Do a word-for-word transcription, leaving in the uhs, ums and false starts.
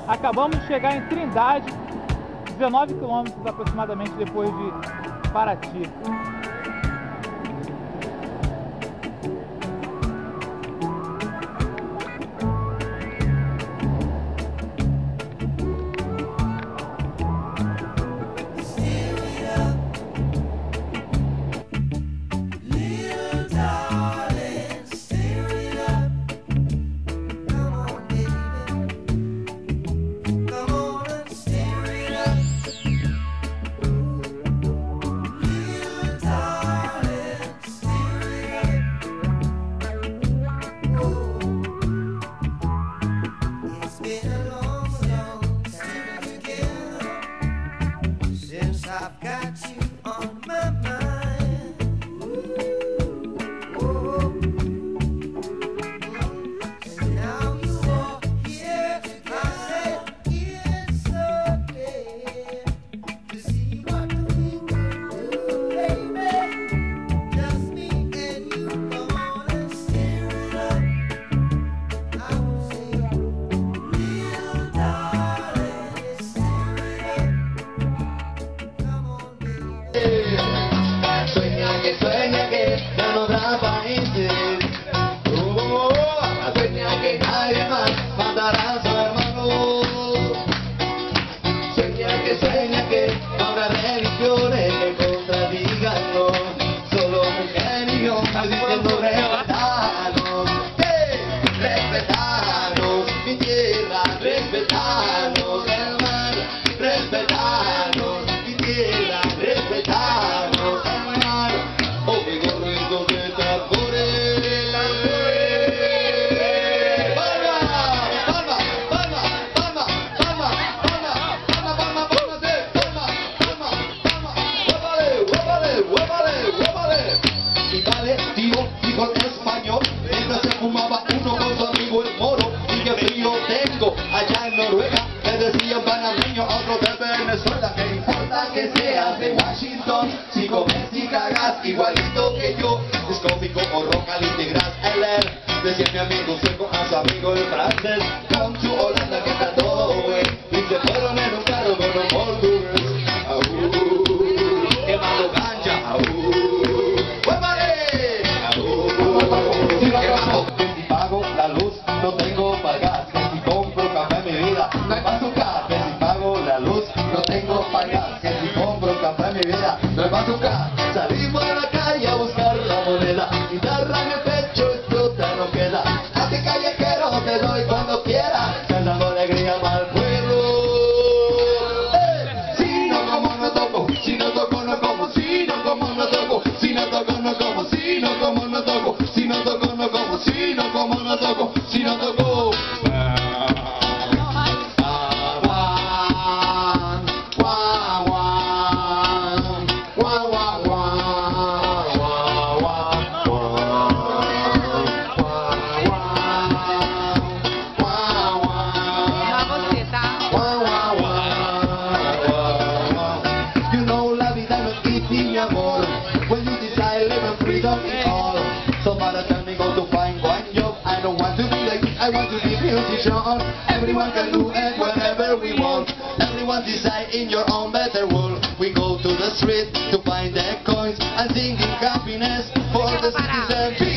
Acabamos de chegar em Trindade, dezenove quilômetros aproximadamente depois de Paraty. I've got you on my mind. Ooh, ooh. And now you are here. I said it's okay to see what we can do, baby. Just me and you, come on and stir it up. I will say, little darling, stir it up. Sueña que sueña que ya no habrá países. Oh, sueña que nadie más matará a su hermano. Sueña que sueña que no habrá religiones que contradigan, no. Solo mujer y hombre diciendo respetanos. ¡Hey! Respetanos, mi tierra, respetanos, hermano, respetanos, mi tierra, respetanos, hermano. Oh, mi gorrito de tambores. Palma, palma, palma, palma, palma, palma, palma, palma, palma, sí, palma, palma, palma, huépale, huépale, huépale, huépale. Y vale, tío, dijo en español, mientras se fumaba uno con su amigo el moro. Y qué frío tengo allá en Noruega, le decía un panameño a otro de Venezuela. ¿Qué importa que seas de Washington? Si comes y cagas igualito que yo, es cómico o roca integras el él. Decía mi amigo sueco a su amigo el francés, come to Holanda que está todo güey. Y se fueron en un carro con un portugués. Aú, quemando ganja, aú, huépale, aú, quemando. Que si pago la luz no tengo para gas, que si compro café en mi vida no hay bazooka. Que si pago la luz no tengo para gas, que si compro café en mi vida no hay bazooka. Salimos a la calle a buscar la moneda, guitarra en el pecho, explota no queda. A ti callejero te doy cuando quiera, cantando alegría para el pueblo. ¡Eh! Si no como no toco, si no toco no como, si no como no toco, si no toco no como, si no como no toco, si no toco no como, si no como no toco, si no toco. When you decide live in freedom in all, so by the time we go to find one job, I don't want to be like this, I want to be musician. Everyone can do it whenever we want. Everyone decide in your own better world. We go to the street to find the coins and singing happiness for the citizen.